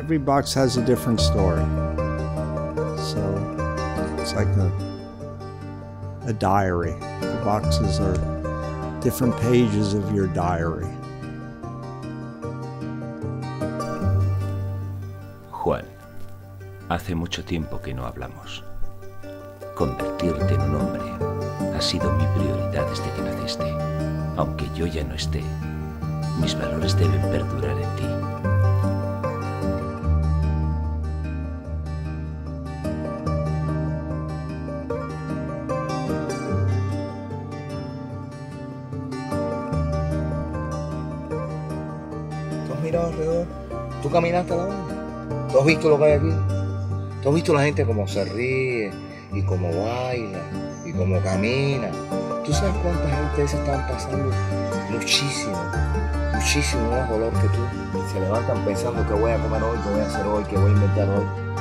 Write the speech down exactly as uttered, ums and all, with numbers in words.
every box has a different story. So it's like a, a diary. The boxes are different pages of your diary. Juan, hace mucho tiempo que no hablamos. Convertirte en un hombre ha sido mi prioridad desde que naciste. Aunque yo ya no esté, mis valores deben perdurar en ti. ¿Tú has mirado alrededor? ¿Tú caminaste a la banda? ¿Tú has visto lo que hay aquí? ¿Tú has visto la gente cómo se ríe y cómo baila y cómo camina? ¿Tú sabes cuánta gente se están pasando? Muchísimo, muchísimo más dolor que tú. Se levantan pensando qué voy a comer hoy, qué voy a hacer hoy, qué voy a inventar hoy.